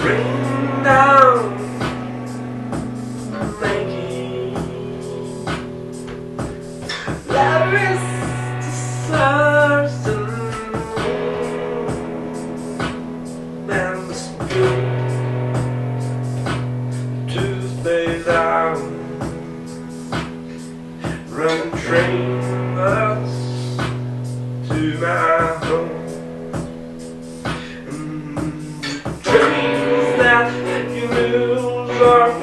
Rain down, making love is the certain and the spill to stay down. Run train us to my home. Dreams that you lose are